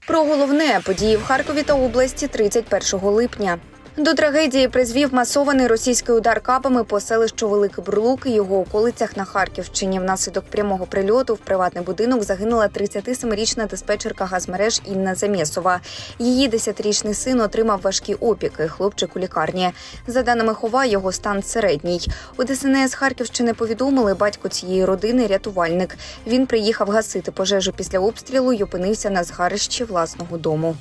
Про головне – події в Харкові та області 31 липня. До трагедії призвів масований російський удар кабами по селищу Великий Бурлук і його околицях на Харківщині. Внаслідок прямого прильоту в приватний будинок загинула 37-річна диспетчерка газмереж Інна Замєсова. Її 10-річний син отримав важкі опіки, хлопчик у лікарні. За даними ХОВА, його стан середній. У ДСНС Харківщини повідомили, батько цієї родини – рятувальник. Він приїхав гасити пожежу після обстрілу й опинився на згарищі власного дому.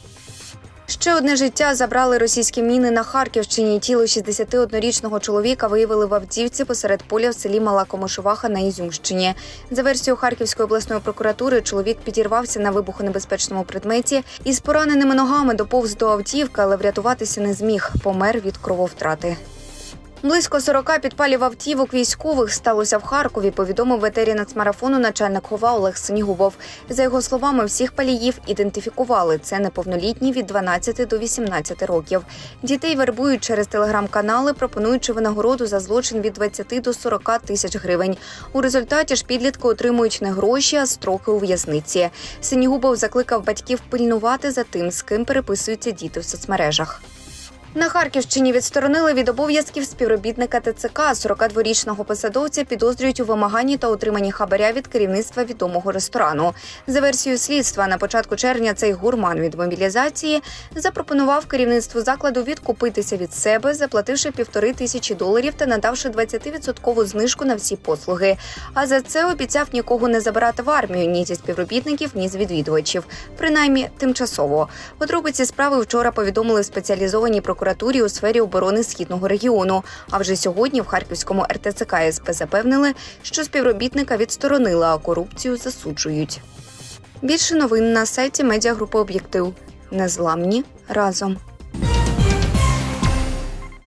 Ще одне життя забрали російські міни на Харківщині. Тіло 61-річного чоловіка виявили в Авдіївці посеред поля в селі Мала Комишуваха на Ізюмщині. За версією Харківської обласної прокуратури, чоловік підірвався на вибухонебезпечному предметі і з пораненими ногами доповз до Авдіївки, але врятуватися не зміг. Помер від крововтрати. Близько 40 підпалів автівок військових сталося в Харкові, повідомив в етері нацмарафону начальник ХОВА Олег Синігубов. За його словами, всіх паліїв ідентифікували. Це неповнолітні від 12 до 18 років. Дітей вербують через телеграм-канали, пропонуючи винагороду за злочин від 20 до 40 тисяч гривень. У результаті ж підлітки отримують не гроші, а строки у в'язниці. Синігубов закликав батьків пильнувати за тим, з ким переписуються діти в соцмережах. На Харківщині відсторонили від обов'язків співробітника ТЦК. 42-річного посадовця підозрюють у вимаганні та отриманні хабаря від керівництва відомого ресторану. За версією слідства, на початку червня цей гурман від мобілізації запропонував керівництву закладу відкупитися від себе, заплативши $1500 та надавши 20% знижку на всі послуги. А за це обіцяв нікого не забирати в армію ні зі співробітників, ні з відвідувачів. Принаймні, тимчасово. Подробиці справи вчора повідомили в спеціалізованій прокуратурі у сфері оборони Східного регіону. А вже сьогодні в Харківському РТЦК СП запевнили, що співробітника відсторонили, а корупцію засуджують. Більше новин на сайті медіагрупи «Об'єктив». Незламні разом.